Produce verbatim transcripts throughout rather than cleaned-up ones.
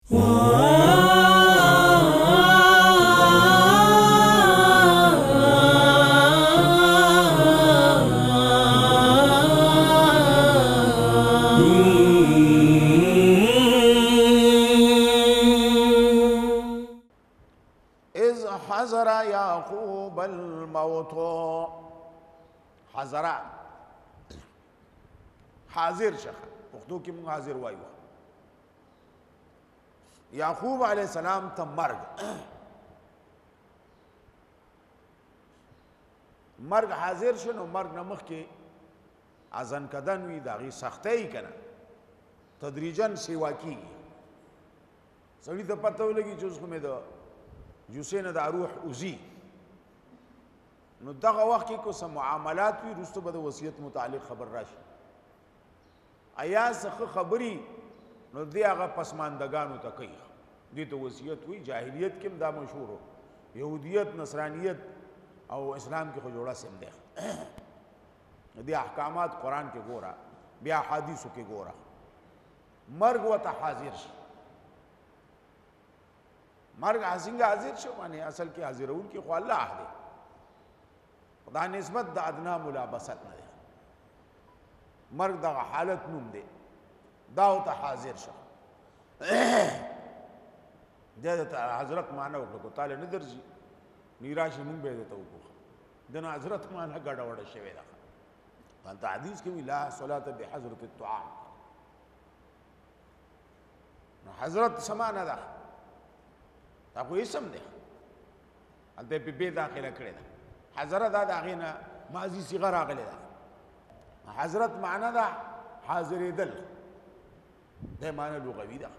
اذ حضر یعقوب الموت. حضر حاضر شخه پښتو کې موږ حاضر وایو. یعقوب علیہ السلام ته مرګ مرګ حاضر شنو. مرګ نه مخکې اذن کدن وي، د هغې سختۍ کنه تدریجن سیوا کیږي. سړي ته پته ولګي چې اوس خو مې د جوسې نه دا روح اوځي، نو دغه وخت کې که څه معاملات وي وروسته به د وصیت متعلق خبر راشي. ایا څه خبري نو دی هغه پسماندګانو ته کوي، دې ته وصیت وي. جاهلیت کې هم دا مشهور و، یهودیت نصرانیت او اسلام کې خو جوړه سم دی. دې احکامات قرآن کې ګوره، بیا حدیثو کې ګوره. مرګ ورته حاضر شي. مرګ څنګه حاضر شو؟ باندې اصل کې حاضرون کې خو الله دی، دا نسبت د ادنا ملابست نه دی. مرګ دغه حالت نوم دی، دا ورته حاضر شو. د حضرت معنا وکړو تعالی نه درځي میراشي مونږ به درته وکړو. د حضرت معنا ګډه وډه شوې ده. هلته حدیث کې وي لا صلاة بحضرة الطعام. نو حضرت سمانه ده، دا خو اسم دی، هلته پې بې داخله کړې ده. حضرت دا د هغې نه ماضي صیغه راغلې ده. حضرت معنا ده حاضرېدل، دا معنا لغوي ده.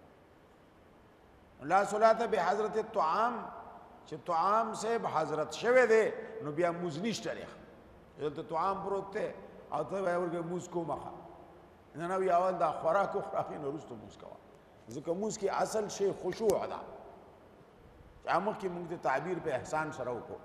لا صلاة بحضرة الطعام چې طعام صاحب حضرت شوی دی نو بیا موز نشته دی. دلته طعام پروت دی او ته وایې ورکوې موز کومه ښه، نه نه وي اول دا خوراک وخوراکې نو وروسته موز کوه. ځکه موز کې اصل شی خشوع ده. چې مخکې موږ د تعبیر په احسان سره وکړو،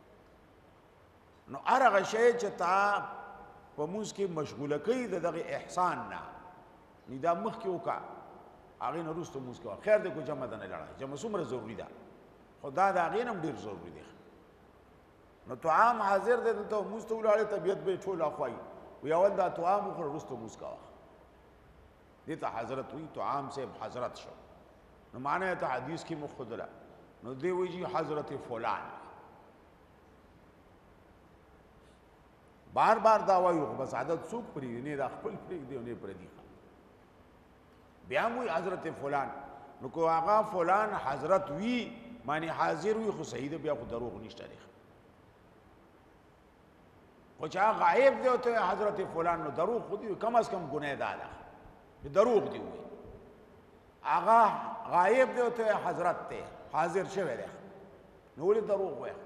نو هر هغه شی چې تا په موز کې مشغوله کوي د دغه احسان نه، نو دا مخکې وکړه، هغې نه وروسته موز کوه. خیر دی کو جمع ده نه لړه، جمع څومره ضروري ده، خو دا د هغې نه هم ډېر ضروري دی. نو طعام حاضر دی، دلته موز ته ولاړې طبیعت به یې ټول اخوایي، وایي اول دا طعام وخوره وروسته موز کوه. دې ته حضرت وایي. طعام صاحب حضرت شو، نو معنی ته حدیث کې مخدله. نو دی وایي جي حضرت فلان. بار بار دا وایو خو بس عادت څوک پرېږدي، نه دا خپل پرېږدي او نه پردي. بیا هم وایي حضرت فلان. نو که هغه فلان حضرت وي معنی حاضر وي خو صحیح ده، بیا خو دروغ نشته دی. خو چې هغه غایب دی او ته حضرت فلان نو دروغ خو دی، کم از کم ګناه ده ده دروغ دی وایي. هغه غایب دی او ته حضرت دی، حاضر شوی دی، نو ولې دروغ وایي؟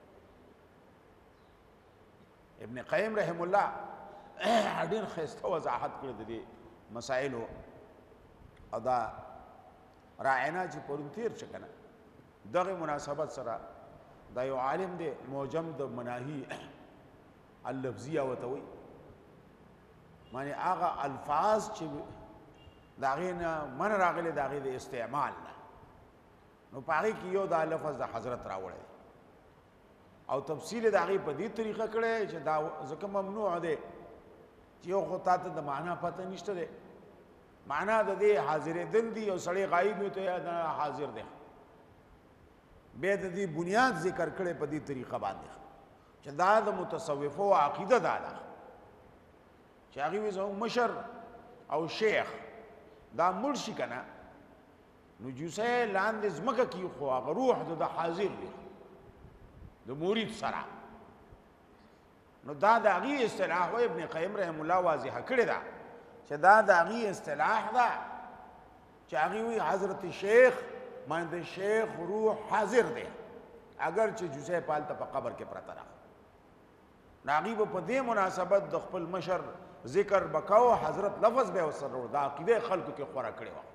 ابن قیم رحم الله ډېر ښایسته وضاحت کړی د دې مسایلو. او دا راینا چې پرون تیر شو که نه، دغه مناسبت سره دا یو عالم دی معجم د مناهي اللفظیه ورته وایي، معنې هغه الفاظ چې د هغې نه من راغلی د هغې د استعمال نه، نو په هغې کې یو دا لفظ د حضرت راوړی دی او تفصیل د هغې په دې طریقه کړی چې دا ځکه ممنوع دی چې یو خو تا ته د معنا پته نشته دی. معنا د دې حاضرېدل دي، یو سړی غایب وي ته یا حاضر دی. بیا د دې بنیاد ذکر کړی په دې طریقه باندې چې دا د متصوفو عقیده دا ده چې هغې وایي زموږ مشر او شیخ دا مړ شي که نه، نو جوسه یې لاندې ځمکه کې خو هغه روح د ده حاضر وي د مرید سره. نو دا د هغې اصطلاح و ابن قیم رحم الله واضحه کړې ده چې دا د هغې اصطلاح ده چې هغې وایي حضرت شیخ معنی د شیخ روح حاضر دی، اگر چې جوسه یې په هلته په قبر کې پرته ده. نو هغې به په دې مناسبت د خپل مشر ذکر به کوه، حضرت لفظ به یې ورسره وړو. دا عقیده خلکو کې خوره کړې وه.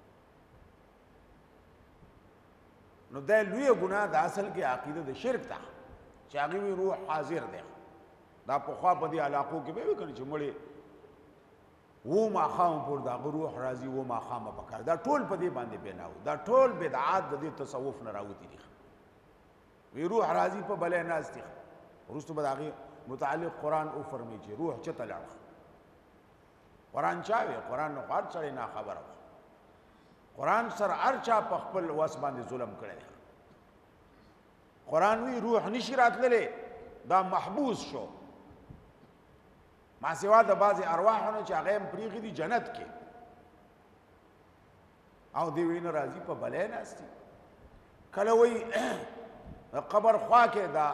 نو دا لویه ګناه د اصل کې عقیده د شرک ده چې هغې وایي روح حاضر دی. دا پخوا په دې علاقو کې به یې وي که نه چې مړې و ماښام پورې د هغه روح راځي و ماښامه پکار دا ټول په دې باندې بنا وو دا ټول بدعات د دې تصوف نه راوتي دي وی روح راځي په بلې ناستي وروسته به د هغې متعلق قرآن وفرمایي چې روح چېرته لاړ قرآن چا وی قرآن نو هر سړی ناخبره و قرآن سره هر چا په خپل وس باندې ظلم کړی دی قرآن وی روح نشي راتللی دا محبوس شو ما سوا د بعضې ارواحونو چې هغه هم پرېښي دي جنت کې او دی وی نه راځي په بلی ناست دي کله وی قبر خوا کې دا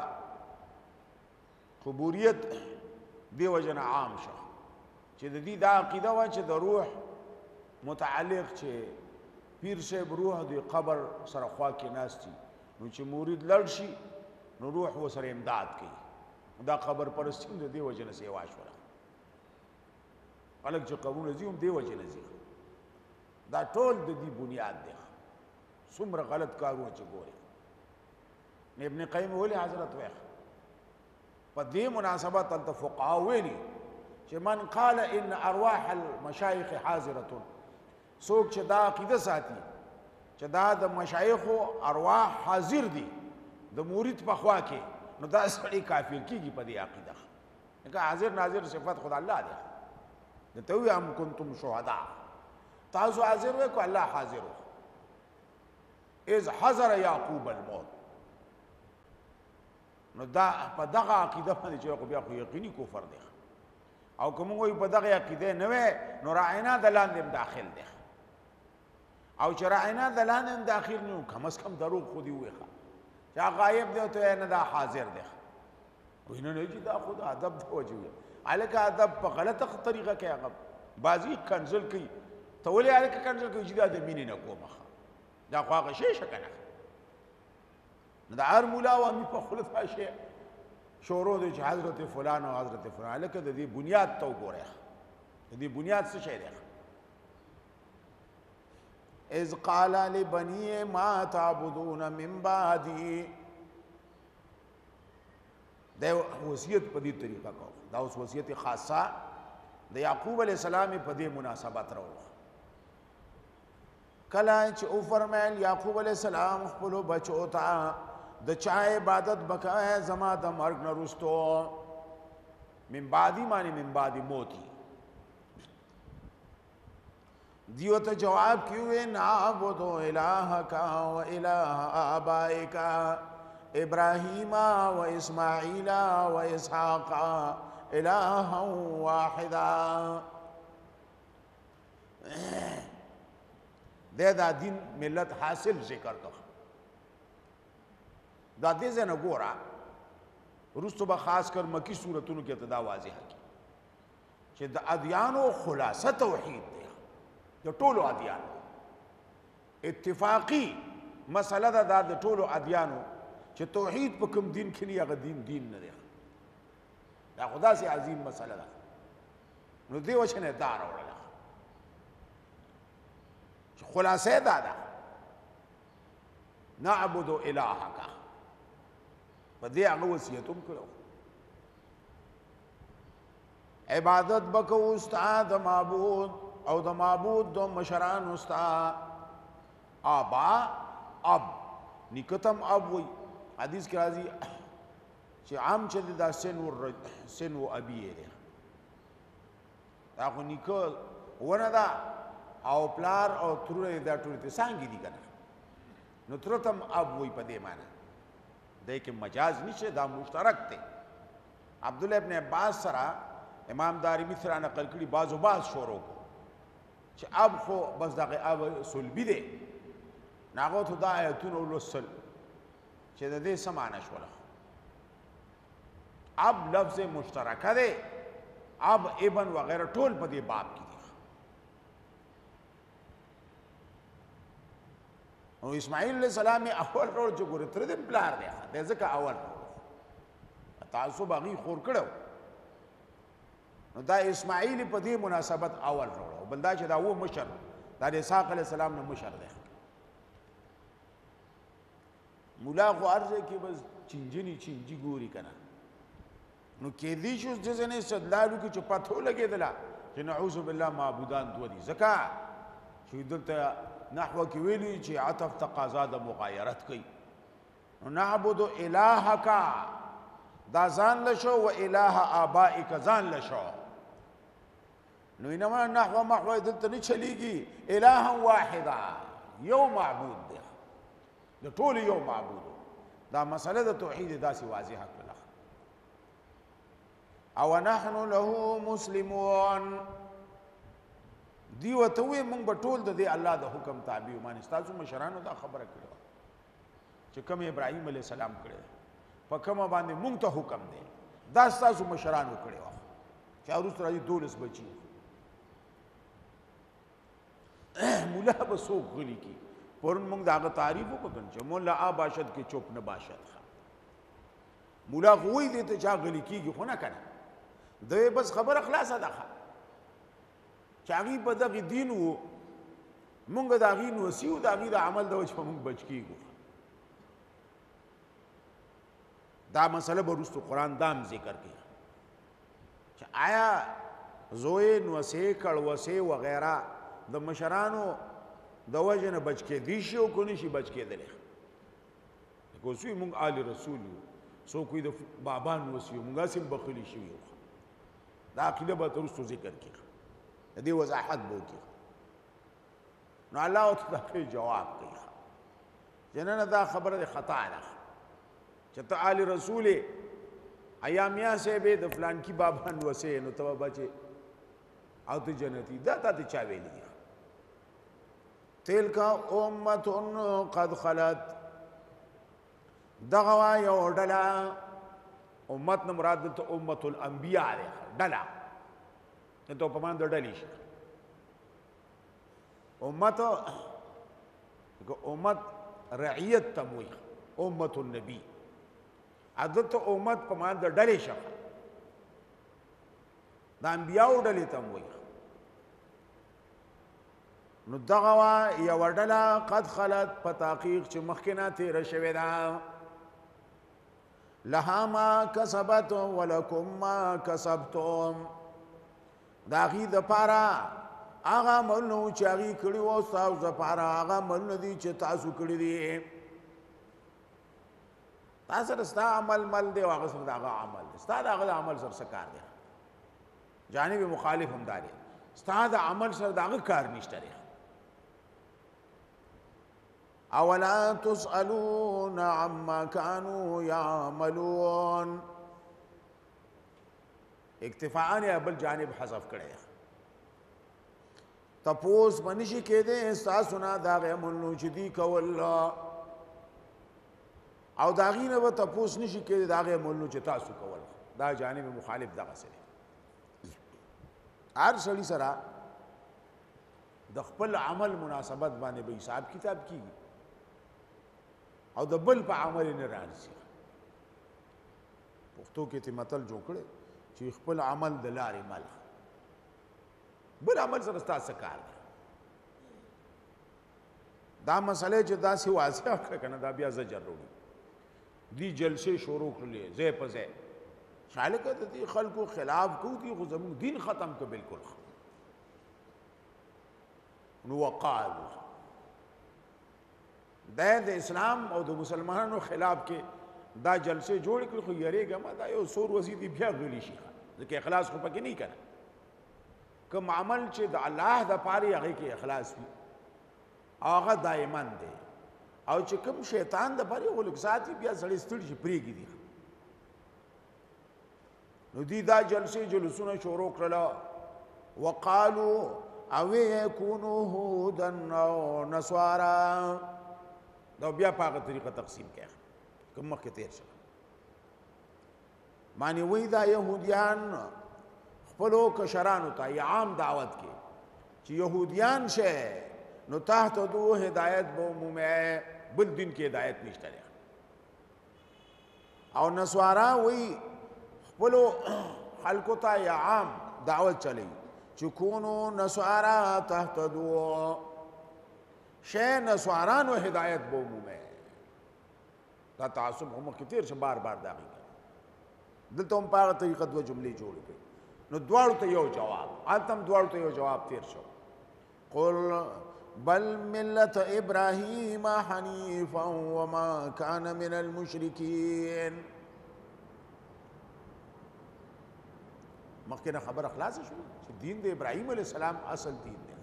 قبوریت دی وجه نه عام شو چې د دې دا عقیده وه چې د روح متعلق چې پیر صاحب روح د قبر سره خوا کې ناست دي نو چې مرید لړ شي نو روح ورسره امداد کوي دا قبر پرستي هم د دې وجه نه سیوا شوله خلک چې قبرونه ځي هم دې وجې نه ځي دا ټول د دې بنیاد دی څومره غلط کارونه چې ګوري ابن قیم ویلي حضرت ویخ په دې مناسبت هلته فقهاو ویلي چې من قال ان ارواح المشایخ حاضرة څوک چې دا عقیده ساتي چې دا د مشایخو ارواح حاضر دي د مرید په خوا کې نو دا سړی کافر کیږي په دې عقیده لکه حاضر ناظر صفت خدا الله دی دته وی ام کنتم شهدا تاسو حاضر وای کو الله حاضر و اذ حضر یعقوب الموت نو دا په دغه عقیده باندې چې خو بیا خو یقیني کفر دی او کوم وای په دغه عقیده نه وای نو راینا د لاندې داخل دی او چې راینا د لاندې داخل نو کم از کم دروغ خو دی وای چې غایب دی ته نه دا حاضر دی وینه نه چې دا خود ادب دی وجوه الکه ادب په غلطه طریقه کې هغه بازی کنزل کوي ته ولې الکه کنزل کوي چې دا د مینې نه کومه دا خو هغه شی شکنه دا هر مولا و می په خلط شي شورو د حضرت فلان او حضرت فلان الکه د دې بنیاد ته وګوره د دې بنیاد څه شی دی اذ قال لبني ما تعبدون من بعدي دا وصیت په دې طریقه کو دا اوس وصیت خاصه د یعقوب علیہ السلام په دې مناسبت راوړه کله چې او فرمایل یعقوب علیہ السلام خپل بچو ته د چا عبادت بکای زما د مرګ نه رستو من بعدی معنی من بعدی موتی دیو ته جواب کیوې نعبد الہک و الہ آبائک ابراہیم و اسماعیل و اسحاق الہا واحدا دے دا دین ملت حاصل ذکر کر دا دې ځای نه ګوره وروسته به خاص کر مکی صورتونو کې ته دا واضح کی چې د ادیانو خلاصه توحید دی د ټولو ادیانو اتفاقی مسله ده دا د ټولو ادیانو چې توحید په کوم دین کې نه هغه دین دین نه دی دا خدا سي عظیم مسله ده نو دی وشنه دا راوړل چې خلاصه دا ده نعبد الہک په دې هغه وصیت هم کړو عبادت بکو استاد معبود او د معبود دو مشران استاد آبا اب نکتم اب وی حدیث کې راځي چې عام چې دا سن ور سن و ابي دی دا خو نیکه ونه دا او پلار او تر دا ټول ته څنګه دي کنه نو ترتم اب وی په دې معنی دای کې مجاز نشه دا مشترک دی عبد الله ابن عباس سره امام دارمی سره نقل کړي بعضو بعض شورو کو چې اب خو بس دغه اب سلبی دی ناغو ته دا آیتونه ولوسل چې د دې سمانه شوله اب لفظ مشترکه دی اب ابن وغیرہ ټول په دې باب کې دي او اسماعیل علیہ السلام اول ټول چې ګور تر دې بلار دی د ځکه اول تاسو باغی خور کړو نو دا اسماعیل په دې مناسبت اول وروړو بلدا چې دا و مشر دا د اسحاق علیہ السلام نه مشر دی مولا خو ارزه کې بس چنجنی چنجي ګوري کنه نو کې دې شو ځنه استدلالو کې چې پاتو لګیدله چې نعوذ بالله معبودان دو دي ځکه چې دلته نحوه کې ویلي چې عطف تقاضا د مغایرت کوي نعبد الهک دا ځان لشو و اله آبائک ځان لشو نو انما نحوه محوه دلته نه چلیږي الها واحدا یو معبود دی د ټول یو معبود دا مسله د توحید داسې واضحه کړه او نحن له مسلمون دی وته وي مونږ به ټول د دې الله د حکم تابع ومانه تاسو مشرانو دا خبره کړو چې کوم ابراهيم عليه السلام کړی په کومه باندې مونږ ته حکم دی دا تاسو مشرانو کړو چې اوس راځي دولس بچي مولا به سوق غلی کی پرون مونږ داغه تعریف وکړو چې مولا آ باشد کې چوپ نه باشد مولا غوي دې ته چا غلی کیږي خو نه کړه دوی بس خبر خلاصه ده چاغي په دغه دین وو مونږ د هغې نوسیو د هغې د عمل د وجه په مونږ بچ کېږو دا مسله به وروستو قرآن دام ذکر کوي چې آیا زوی نوسې کړوسې وغیره د مشرانو د وجه نه بچ کېدی شي او که نه شي بچ کېدلی لکه اوس وي مونږ آل رسول یو څوک وي د بابا نوسي یو مونږ هسې هم بخلي شوي یو دا عقیده به وروستو ذکر کېږي د دې وضاحت به وکړي نو الله ورته دغه جواب کوي چې نه نه دا خبره د خطا ده چې ته آل رسول یې ایامیا صاحب د فلانکي بابا نوسې نو ته به بچې او ته جنتي دا تا ته چا ویلي دي تلک امت قد خلت دغه وا یو ډله امت نه مراد دلته امت الانبیاء دی ډله ته په مان د ډلې شي امت امت رعیت تموي امت النبی عادت امت په مان د ډلې شي د انبیاء ډلې تموي نو دغه وا یو ډله قد خلت په تحقیق چې مخکې نه تېره شوې ده لها ما کسبت ولکم ما کسبتم دا غي د پاره هغه ملنو چې هغه کړي وو تاسو د پاره هغه ملنو دي چې تاسو کړی دي تاسو رستا عمل مل دی هغه سره هغه عمل ستا هغه عمل سره سکار دی جانب مخالف هم داري ستا د عمل سره هغه کار نشته دی اولا تسالون عما كانوا يعملون اکتفاء یا بل جانب حذف کړي تپوس منشي کېده تاسو نه دا غمنو چې دی کول او دا غینه به تپوس نشي کېده دا غمنو چې تاسو کول دا جانب مخالف دغه سره هر سړي سره د خپل عمل مناسبت باندې به حساب کتاب کیږي او د بل په عمل نه راځي پښتو کې ته متل جوړ کړي چې خپل عمل د لارې مل بل عمل سره ستاسو کار دی دا مسئله چې داسې واضح کړه کنه دا بیا زجر وروړي دی جلسه شروع کړلې زې په زې شالک د دې خلکو خلاف کو دي خو زموږ دین ختم کو بالکل نو وقال د اسلام او د مسلمانانو خلاف کې دا جلسه جوړ کړي خو یریګه ما دا یو سور وزیدي بیا غلی شي ځکه اخلاص خو پکې نه کړه کوم عمل چې د الله د پاره هغه کې اخلاص وي هغه دایمن دی او چې کوم شیطان د پاره ولګ ساتي بیا سړی ستړي شي پریږي دي نو دی دا جلسه جلسونه شروع کړل وقالو او یکونو هودن او نسوارا دا بیا په هغه طریقه تقسیم کړه کوم مخکې تیر شو معنی وی دا يهوديان خپلو کشرانو ته عام دعوت کې چې يهوديان شه نو تحت دو هدایت به عمومه بل دین کې هدایت نشته او نسوارا وی خپلو خلکو ته عام دعوت چلی چې کونو نسوارا تحت دو شه نسوارانو هدایت به عمومه دا تعصب هم کتیر شه بار بار داغي دلته هم په طریقه دوه جملې جوړې کړې نو دواړو ته یو جواب هلته هم دواړو ته یو جواب تیر شو قل بل ملت ابراهیم حنیفا وما کان من المشرکین مخکې نه خبره خلاصه شو چې دین د ابراهیم علیه السلام اصل دین دی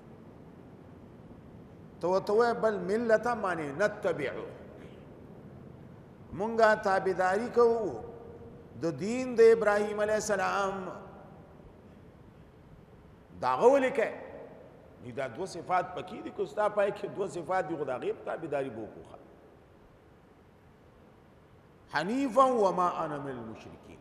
تو ورته وایه بل ملت معنی نتبعو مونږه تابعداري کوو د دین د ابراهیم علیه السلام دا هغه ولیکئ نو دا دوه صفات پکې دي که ستا پای کې دوه صفات دي خو د هغې په تابعداري به وکړو حنیفا وما انا من المشرکین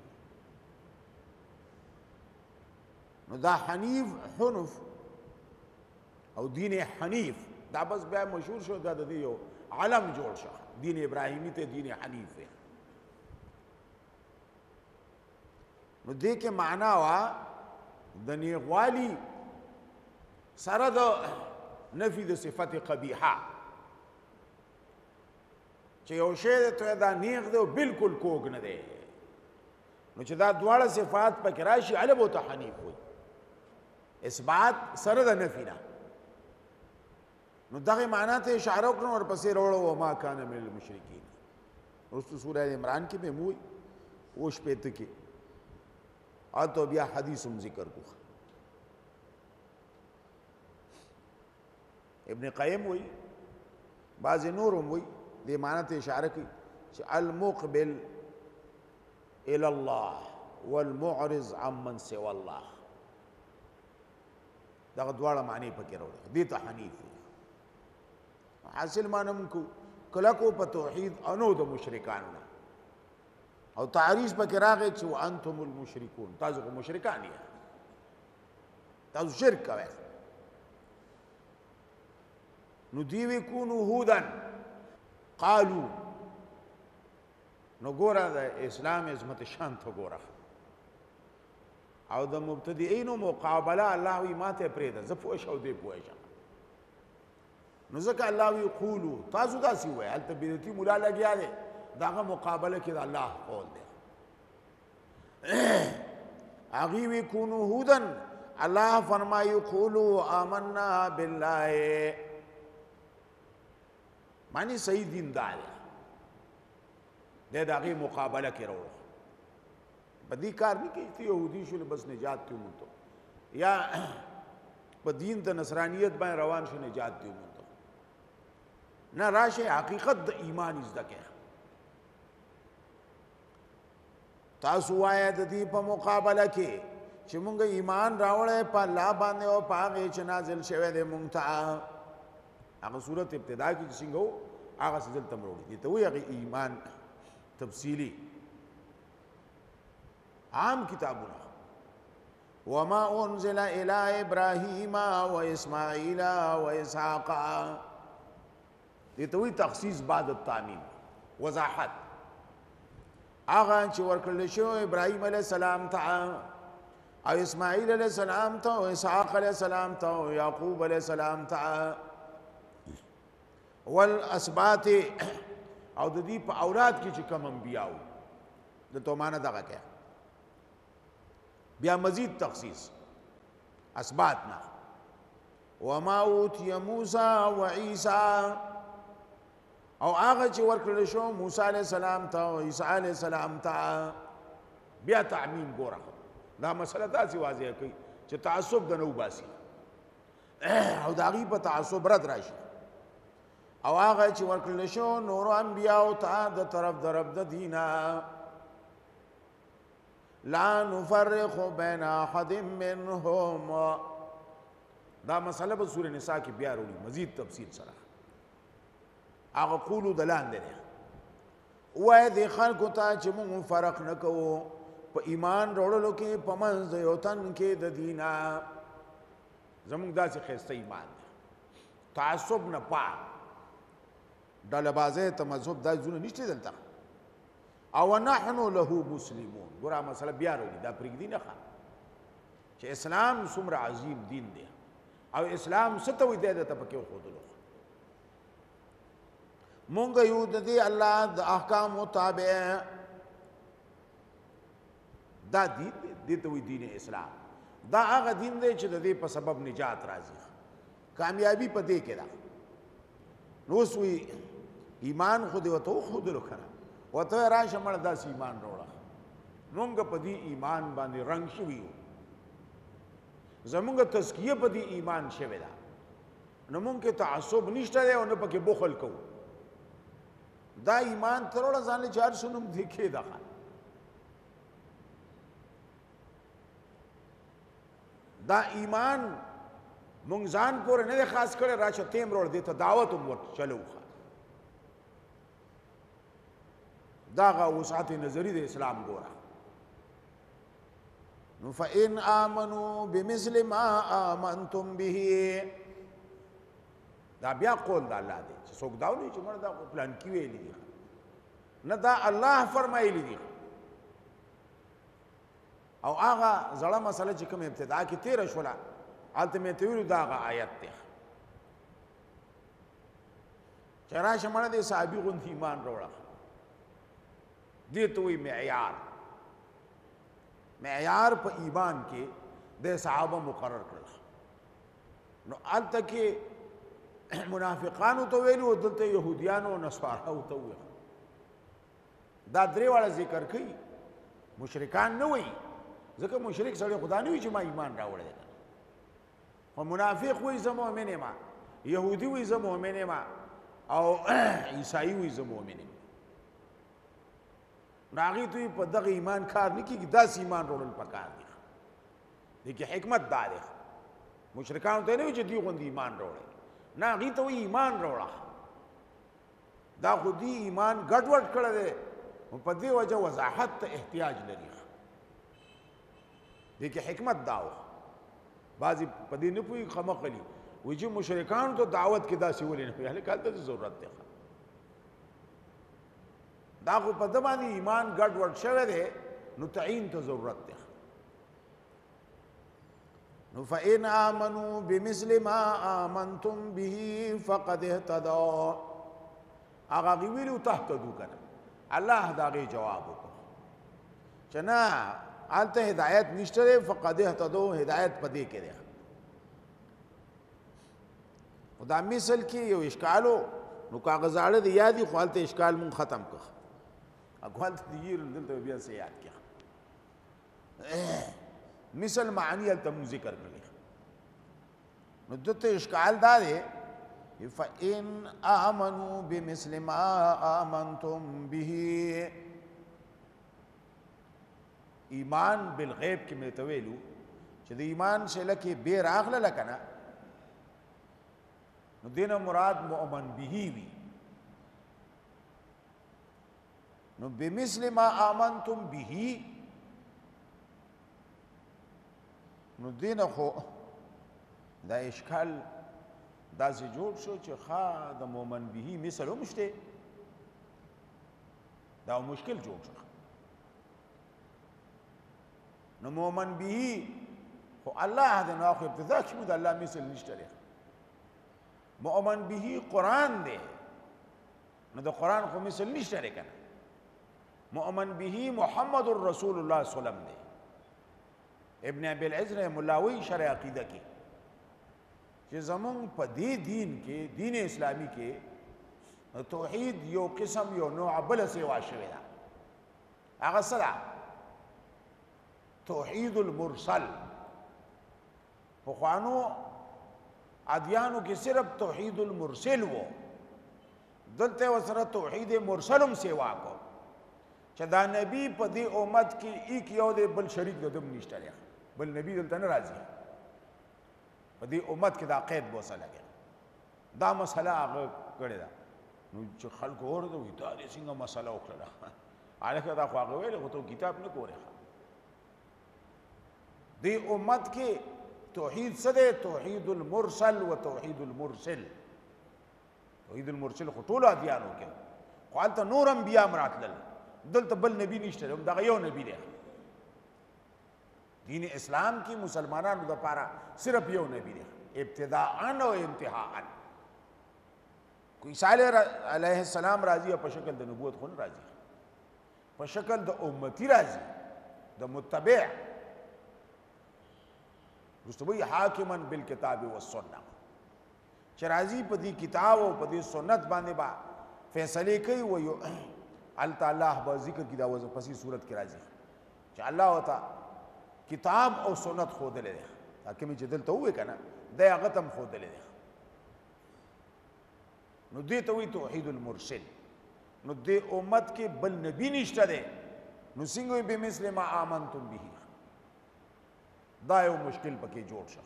نو دا حنیف حنف او دین حنیف دا بس بیا مشهور شو دا د دې یو علم جوړ شو دین ابراهیمی ته دین حنیف دی نو دې کې معنا وا د نیغوالي سره د نفي د صفت قبیحه چې یو شی ته دا نیغ دی بالکل کوږ نه دی نو چې دا دواړه صفات پکې راشي هله به ورته حنیف وي اثبات سره د نفي نه نو دغه معنا ته اشاره وکړو ورپسې راوړو وما کان من المشرکین وروسته سوره عمران کې به موي اوش پېته کې او تو بیا حدیث هم ذکر کو ابن قیم وی بعض نورم وی دې معنا ته اشاره کوي چې المقبل الى الله والمعرض عمن سوى الله دغه دواړه معنی پکې راوړي دې ته حنیف حاصل مانم کو کله کو په توحید انو د مشرکانو او تعریض پکې راغی چې وانتم المشرکون تاسو خو مشرکان یې تاسو شرک کوئ نو دیوی کونو هودن قالو نو ګوره د اسلام عظمت شان ته ګوره او د مبتدئینو مقابله الله وی ماته پرېږده زه پوه شه او دی پوه شه نو ځکه الله وی قولو تاسو داسې وایئ هلته بدعتي ملا لګیا دی د هغه مقابله کې د الله قول دی هغوی وی کونو هودن الله فرمایي قولو آمنا بالله معنی صحیح دین دا دی دی د هغې مقابله کې راوړو په دې کار نه کوي چې یهودي شول بس نجات دې وموندو یا په دین د نصرانیت باندې روان شو نجات دې وموندو نه راشه حقیقت د ایمان زده کړه تاسو وایه د دې په مقابله کې چې مونږ ایمان راوړی په الله باندې او په هغې چې نازل شوی دی مونږ ته هغه صورت ابتدا کې چې څنګه و هغسې دلته هم راوړي دې ته وایي هغې ایمان تفصیلی عام کتابونه وما انزل الى ابراهیم و اسماعیل و اسحاق دې ته وایي تخصیص بعد التعمیم وضاحت هغه چې ورکړل شوی ابراهیم علیه السلام ته او اسماعیل علیه السلام ته او اسحاق علیه السلام ته او یعقوب علیه السلام ته والاسباط او د دې په اولاد کې چې کوم انبیاء وو د تو معنا دغه کې بیا مزید تخصیص اسباط نه وما اوتی موسی و عیسی او هغه چې ورکړل شو موسی علیه السلام ته او عیسی علیه السلام ته بیا تعمیم ګوره دا مسله داسې واضح کوي چې تعصب د نو باسي او د هغې په تعصب رد راشي او هغه چې ورکړل شو نورو انبیاو ته د طرف د رب د دینه لا نفرق بین احد منهم دا مسله په سورې نساء کې بیا راوړي مزید تفصیل سره هغه قولو د لاندې دی ووایه دې خلکو ته چې موږ فرق نه کوو په ایمان راوړلو کې په منځ د یو تن کې د دینه زموږ داسې ښایسته ایمان دی تعصب نه پاک ډلهبازۍ تمذهب دا ځونه نشته دلته او نحن له مسلمون ګوره مسله بیا راوړي دا پرېږدي نه ښه چې اسلام څومره عظیم دین دی او اسلام څه ته وایي دی درته پکې وښودلو مونږ یو د دې الله د احکامو تابع دا دین دی دې ته وایي دین اسلام دا هغه دین دی چې د دې په سبب نجات راځي کامیابی په دې کې ده نو اوس وی ایمان خو دې ورته وښودلو که نه ورته راشه مړه داسې ایمان راوړه مونږ په دې ایمان باندې رنګ شوي یو زمونږ تزکیه په دې ایمان شوې ده نو مونږ کې تعصب نشته دی او نه پکې بخل کوو دا ایمان ته راوړه ځان له چې هر څه نوم دې کښېږده دا ایمان مونږ ځان پورې نه دی خاص کړی راشه تیم راوړه دې ته دعوت هم ور چلو دا هغه وسعت نظري د اسلام ګوره نو فإن آمنوا بمثل ما آمنتم به دا بیا قول د الله دی چې څوک دا ونی چې مړه دا پلان کې ویلي دي نه دا الله فرمایلی دي او هغه زړه مسله چې کوم ابتدا کې تیره شوله هلته مې ته ویلو دا هغه آیت دی چې راشه مړه دې صحابي غوندې ایمان راوړه دې ته وایي معیار معیار په ایمان کې د صحابه مقرر کړل نو هلته کې منافقانو ته ویلو دلته یهودیانو او نصاراو ته وویل دا درې واړه ذکر کوي مشرکان نه وایي ځکه مشرک سړی خدا نه وایي چې ما ایمان راوړی دی خو منافق وایي زه مؤمن یم یهودي وایي زه مؤمن یم او عیسایي وایي زه مؤمن یم نو هغې ته په دغه ایمان کار نه کېږي داسې ایمان راوړل پکار دی دې کې حکمت دا دی مشرکانو ته نه وایي چې دوی غوندې ایمان راوړی نه هغې ته وایي ایمان راوړه دا خو دوی ایمان ګډوډ کړی دی په دې وجه وضاحت ته احتیاج لري دې کې حکمت دا و بعضې په دې نه پوهېږي خمقلي وایي چې مشرکانو ته دعوت کې داسې ولې نه وایي هلکه هلته ضرورت دی دا خو په ده باندې ایمان ګډوډ شوی دی نو تعین ته ضرورت دی نو فإن آمنوا بمثل ما آمنتم به فقد اهتدوا هغه هغې ویلي تهتدو که نه الله د هغې جواب وکړو چې نه هلته هدایت نشته دی فقد اهتدو هدایت په دې کې دی خو دا مثل کې یو اشکال و نو که هغه زاړه دی یاد دي خو هلته اشکال مونږ ختم کړ اگو هلته دی یې دلته بیا څه یاد کړه مثل معنی هلته مونږ ذکر کړلی نو دلته اشکال دا دی فإن آمنوا بمثل ما آمنتم به ایمان بالغیب کې مې ته ویلو چې د ایمان شله کې بې راغله که نه نو دې نه مراد مؤمن به وي نو بمثل ما آمنتم به نو دې نه خو دا اشکال داسې جوړ شو چې ښه د مؤمن به مثل هم شته دا مشکل جوړ شو نو مؤمن به خو الله د نو خو ابتدا کې د الله مثل نشته دی مؤمن به قرآن دی نو د قرآن خو مثل نشته دی کنه مؤمن به محمد رسول الله صلی الله علیه وسلم دی ابن ابي العز رحم الله وی شرع عقیده کې چې زمونږ په دې دین کې دین اسلامی کې توحید یو قسم یو نوع بله سیوا شوې ده هغه څه ده توحید المرسل پخوانو ادیانو کې صرف توحید المرسل و دلته ورسره توحید مرسل هم سیوا کو چې دا نبی په دې امت کې ایک یو دی بل شریک د دم نشته دی بل نبی دلته نه راځي په دې امت کې دا قید بوسه لګي دا مسله هغه کړې ده نو چې خلکو ورته وي دا دې څنګه مسله وکړه هغه دا خو هغه ویل خو ته کتاب نه ګورې دې امت کې توحید څه دی توحید المرسل و توحید المرسل توحید المرسل خو ټولو ادیانو کې خو هلته نور انبیا هم راتلل دلته بل نبی نشته دغه یو نبی دی دین اسلام کی مسلمانانو دپاره صرف یو نبی دی ابتداءً او انتهاءً کو عیسی علیه السلام راځي په شکل د نبوت خو نه راځي په شکل د امتی راځي د متبع رستوی حاکما بالکتاب والسنه چې راځي په دې کتاب او په دې سنت باندې با فیصله کوي و یو الله تعالی به ذکر کی دا وځ پسې صورت کې راځي چې الله وتا کتاب او سنت خو دلې تاکي می جدل ته وې کنه دا هغه تم خو دلې نو دې ته وی توحید المرسل نو دې امت کې بل نبی نشته ده نو څنګه به مثل ما آمنتم به دا یو مشکل پکې جوړ شو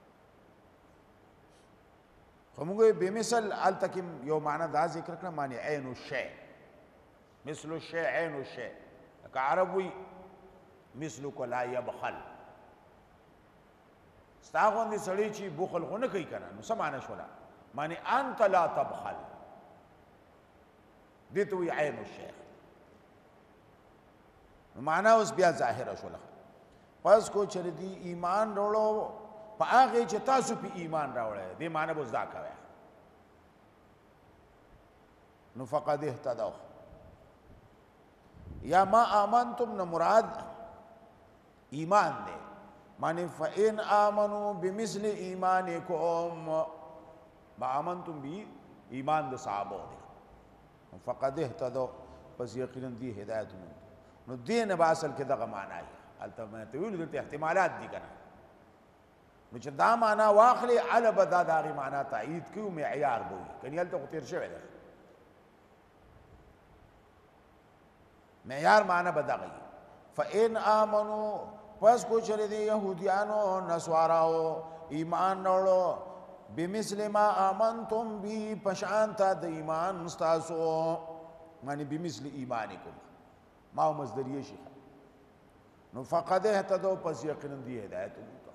همغه به مثل التکم یو معنا دا ذکر کړه معنی عین الشیء مثل الشیء عین الشیء که عربوی مثلک لا يبخل ستاغون دي سړی چې بخل خو نه کوي کنه نو څه معنا شولا معنی انت لا تبخل دې ته وی عین الشیء معنا اوس بیا ظاهر شولا پس کو چر دی ایمان وروړو په هغه چې تاسو په ایمان راوړل دې معنا بوز دا کوي نو فقد اهتدوا یا ما آمنتم نو مراد ایمان دے معنی فَإِنْ آمَنُوا بِمِثْلِ إِيمَانِكُمْ ما آمنتم بھی ایمان دے صحابہ دے فقد اهتدوا پس یقینا دی ہدایت مند نو دین با اصل کې دغه معنا ہے البته میں طویل دلته احتمالات دي کنه نو چې دا معنا واخلي علی بدا دغه معنا تایید کیو معیار بوي کني البته تیر شوی ده معیار معنا بدغی فإن آمنوا پس کو چلے دی یہودیانو نسواراو ایمان نوڑو بمثل ما آمنتم بی پشانتا دا ایمان استاسو معنی بمثل ایمانکم ماو مصدریه شیخ نو فقد اهتدو پس یقینن دی ہدایت ہوتا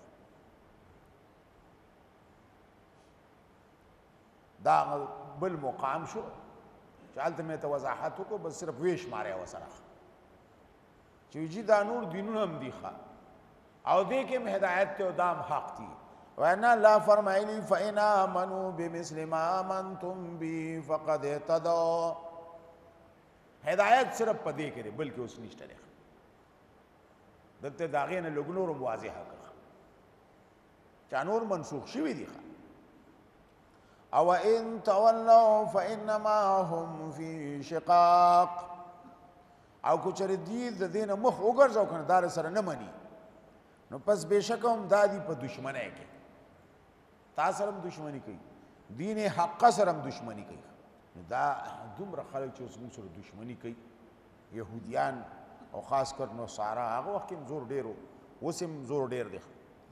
دا بالمقام شو چالت میں توضاحتو کو بس صرف ویش مارے ہوا سرخ چوجی دا نور دینون هم دی خوا او دے کے ہدایت تے دام حق تھی وَإِنَّ اللَّهَ فرمائلی فَإِنْ آمَنُوا بِمِثْلِ مَا آمَنْتُمْ بِهِ فَقَدْ اهْتَدَوْا ہدایت صرف پا دے کرے بلکہ اس نشتہ لے دلتے داغین لگنور موازحہ کر چانور منسوخ شوی دی خوا اَوَإِن تَوَلَّوْا فَإِنَّمَا هُمْ فِي شِقَاقٍ او کچر دید دین مخ اگرزو کنه دار سر نمانی نو پس بیشکم دادی پا دشمن ہے کہ تا سرم دشمنی کئی دین حق سرم دشمنی کئی دا دوم را خلق چه اسمون سر دشمنی کئی یهودیان او خاص کر نو سارا آگا وقت کم زور دیر ہو وسم زور دیر دیکھ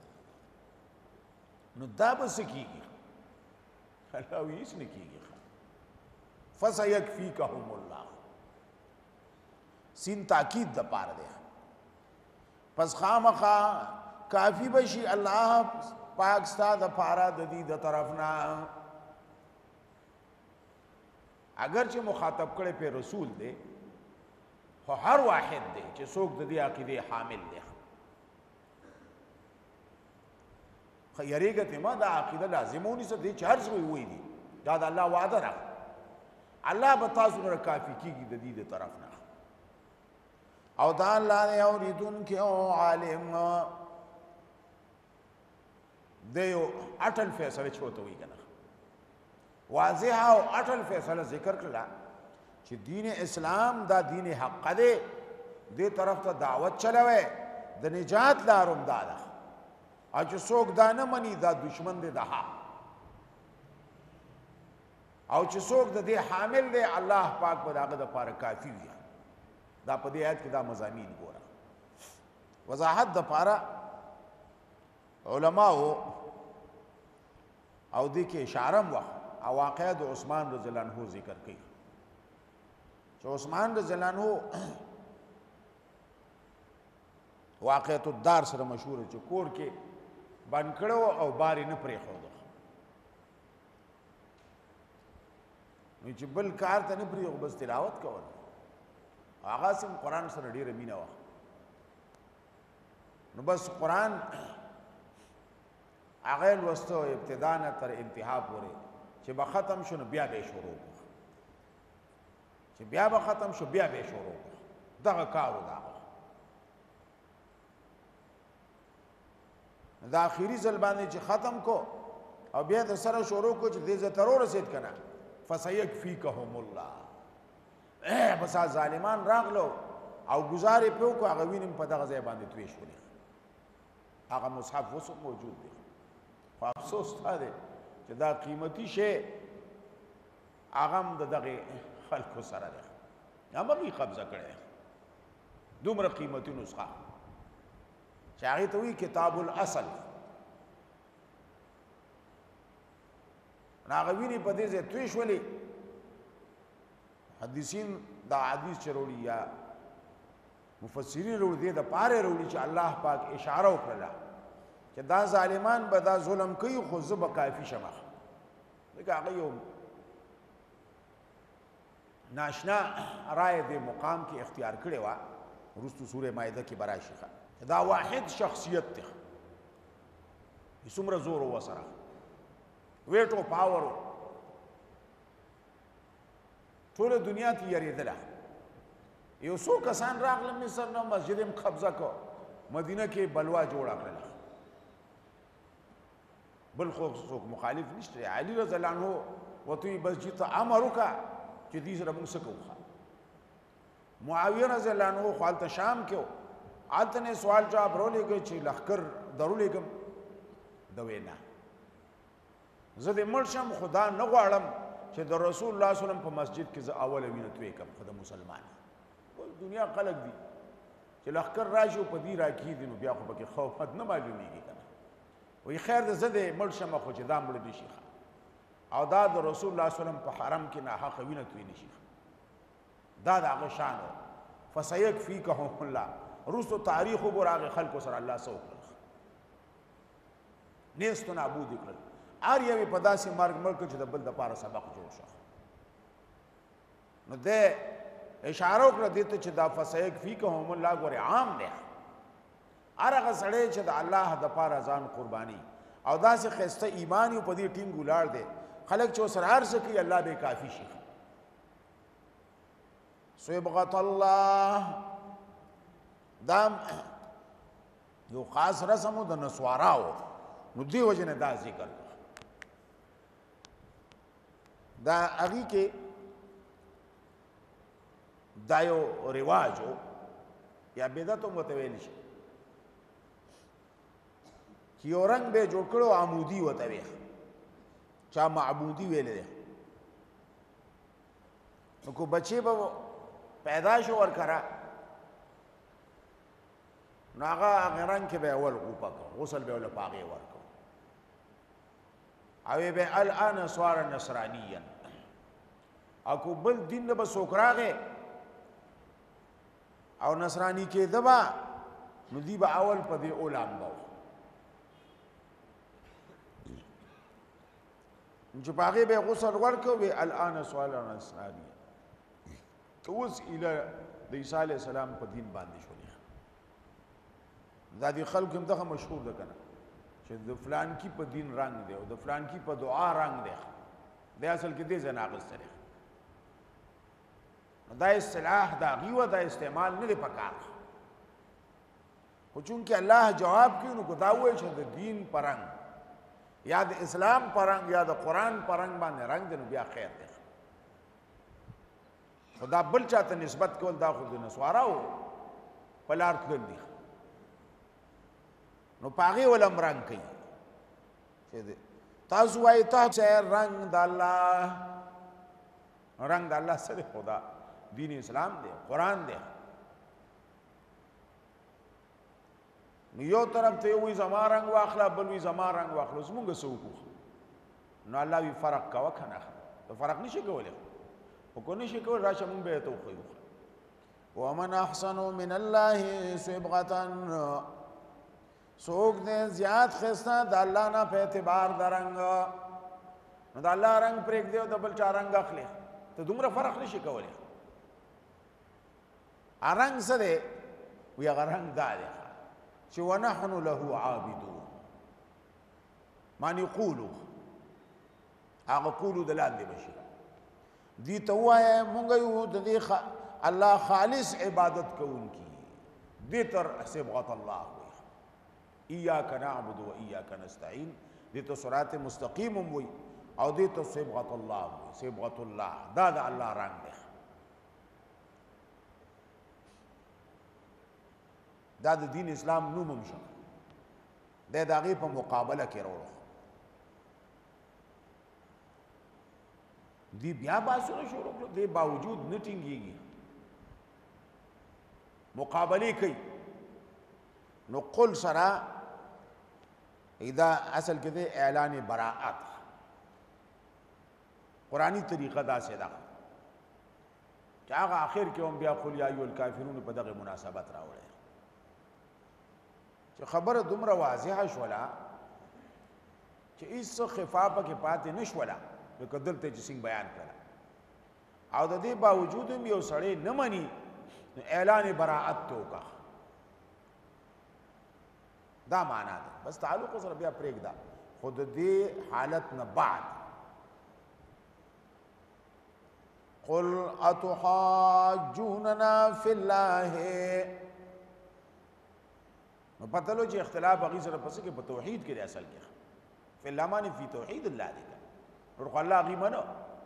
نو دا بس کی گی اللہ وی اس نے کی گی فَسَيَكْفِيكَهُمُ اللَّهُ سین تاکید دا پار دے پس خامخا کافی بشی اللہ پاکستا دا پارا دا دی دا طرفنا اگرچہ مخاطب کرے پہ رسول دے خو ہر واحد دے چھ سوک دا دی عقیدے حامل دے خیریگت ما دا عقیدہ لازمونی سے دے چھ ہر سوئی ہوئی دی دا دا اللہ وعدہ رکھ اللہ بتاسو نر کافی کی گی دا دی دا طرفنا او دا اللہ نے اوریدن کیوں عالم دیو اٹل فیصلہ چھوتا ہوئی کنا واضح او اٹل فیصلہ ذکر کرلا چی دین اسلام دا دین حق دے دے طرف تا دعوت چلوے دا نجات لارم دادا او چی سوک دا نمانی دا دشمن دے دا حق او چی سوک دا دے حامل دے اللہ پاک با دا پار کافی ہویا دا پا دی آیت کی دا مضامین گورا وضاحت دا پارا علماء او دی کے اشارم وقت او واقعہ دا عثمان رضی اللہ عنہ ذکر کی چو عثمان رضی اللہ عنہ واقعیت الدار سر مشہور ہے چو کور کے بانکڑو او باری نپری خود چو بل کار تا نپری خود بس تلاوت کول آغاز سم قرآن سر ډیر مینه وا نو بس قرآن هغه لوستو ابتدا نه تر انتها پورې چې به ختم شو نو بیا به شروع چې بیا به ختم شو بیا به شروع دغه کارو دا دا آخري ځل باندې چې ختم کو او بیا د سره شروع کو چې دې ځای ته ورسېد که نه فسیکفیکهم الله بس ظالمان راغلو او گزارې پې وکړو هغه وینې په دغه ځای باندې توی شولې هغه مصحف اوس موجود دی خو افسوس دا دی چې دا قیمتي شی هغه هم د دغې خلکو سره دی همغې قبضه کړی دومره قیمتي نسخه چې هغې ته وایي کتاب الاصل نو هغه وینې په دې ځای توی شولې حدیثین دا حدیث چې راوړي یا مفسرین راوړي دې دپاره راوړي چې الله پاک اشاره وکړله چې دا ظالمان به دا ظلم کوي خو زه به کافي شم ځکه هغه یو ناشنا رایه دې مقام کې اختیار کړې وه وروستو سورې مایده کې به راشي دا واحد شخصیت دی څومره زور و سره ویټ او پاور ټوله دنیا ته یریدله یو څو کسان راغله مصر نه مسجد یې قبضه کو مدینه کې بلوا جوړه کړله بل خو څوک مخالف نشته علي رضی الله عنه ورته وایي بس چې ته امر وکړه چې دې سره موږ څه کوو معاویه رضی الله عنه خو هلته شام کې و هلته نه سوال جواب راولېږه چې لښکر درولېږم ده ویې نه زه دې مړ شم خو دا نه غواړم چې د رسول الله صلی وسلم په مسجد کې زه اوله وینه توی کړم خو د مسلمان ټول دنیا خلک دي چې لښکر راشي او په دې راکېږي نو بیا خو پکې خوف حد نه معلومېږي که نه وایي خیر ده زه دې مړ شم خو چې دا مړ نه شي او دا د رسول الله صلی وسلم په حرم کې ناحقه وینه توی نه شي دا د هغه شان و فسیکفیکهم الله وروستو تاریخ وګوره هغې خلکو سره الله څه وکړل نیست و نابود یې کړل هر یو یې په داسې مرګ مړ کړ چې د بل دپاره سبق جوړ شو نو دی اشاره وکړه دې ته چې دا فسیکفیکهم الله ګورې عام دی هر هغه سړی چې د الله دپاره ځان قرباني او داسې ښایسته ایمان یې په دې ټینګ ولاړ دی خلک چې ورسره هر څه کوي الله به کافي شي صبغة الله دا یو خاص رسم و د نسواراو نو دی وجه نه دا ذکر دا هغې کې دا یو رواج و یا بدعت هم ورته ویلی شي چې یو رنګ به یې جوړ کړی و عمودي ورته ویل چا معبودي ویلی دی نو کو بچې به پیدا شو ورکره نو هغه هغه رنګ کې به یې اول غوپه کړو غسل به یې له په هغې ورکړو او یې به الان صار نصرانیا او کو بل دین نه به څوک راغی او نصرانی کېده به نو دی به اول په دې اولامبه و چې په هغې به یې غسل ورکړو وی الان صار نصرانیا اوس ایله د عیسی علیه السلام په دین باندې شولې دا دې خلکو هم دغه مشهور ده که نه چې د فلان کی په دین رنګ دی او د فلان کی په دعا رنګ دی دی اصل کې دې ځای نه اخیستی دی دا اصطلاح د هغې وه دا استعمال نه دی پکار خو چونکې الله جواب کوي نو که دا ووایي چې د دین په رنګ یا د اسلام په رنګ یا د قرآن په رنګ باندې رنګ دی نو بیا خیر دی خو دا بل چاته نسبت کول دا خو د نسواراو په لار تلل دي نو په هغې ول هم رنګ کوي چې تاسو وایي تاسو رنګ د الله رنګ د الله څه دی خو دا دین اسلام دی قرآن دی نو یو طرف ته وایي زما رنګ واخله بل وایي زما رنګ واخله زمونږ څه وکړو نو الله وی فرق کوه که نه ته فرق نشي کولی او کو نشي کول راشه مونږ به یې ته وښیو ومن احسن من الله صبغة څوک دی زیات ښایسته د الله نه په اعتبار د رنګ نو د الله رنګ پرېږدي او د بل چا رنګ اخلي ته دومره فرق نشي کولی رنګ څه دی وی هغه رنګ دا دی چې ونحن له عابدون معنی قولو هغه قولو د لاندې بشي دی ته ووایه مونږ یو د دې الله خالص عبادت کوونکي دې تر صبغة الله ایاک نعبد و ایاک نستعین دې ته صراط مستقیم هم وي او دې ته صبغة الله وي. صبغة الله دا د الله رنګ دی، دا د دین اسلام نوم هم شو، دی د هغې په مقابله کې راوړو. دی بیا باسونه شروع کړو، دی باوجود نه ټینګېږي، مقابلې کوي. نو قل سره دا اصل کې دی اعلان براعت، قرآنی طریقه داسې ده چې هغه آخر کې هم بیا قل یا ایها الکافرون په دغه مناسبت راوړی چې خبره دومره واضحه شوله چې هېڅ خفا پکې پاتې نه شوله، لکه دلته چې څنګه بیان کړه. او د دې باوجود هم یو سړی نه مني نو اعلان براعت ته وکړه، دا معنا ده. بس تعلق سره بیا پرېږده، خو د دې حالت نه بعد قل اتحاجوننا فی الله، نو پته لو چې اختلاف هغې سره پسې کې په توحید کې دی، اصل کې فی الله معنی فی توحید الله دی، نور خو الله هغې منو،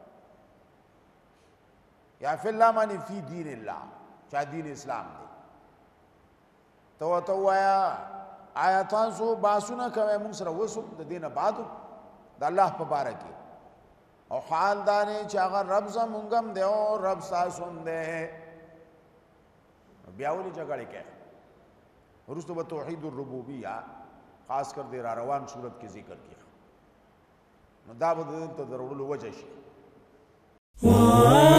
یا فی الله معنی فی دین الله، چا دین اسلام دی. ته ورته ووایه آیا تاسو باسونه کوئ موږ سره اوس د دې نه بعد د الله په باره کې، او حال دا دی چې هغه رب زمونږ هم دی او رب ستاسو هم دی، بیا ولې جګړې کوئ؟ وروسته به توحید الربوبیه خاص کر دې را روان صورت کې ذکر کړي، نو دا به دلته د راوړلو وجه شي.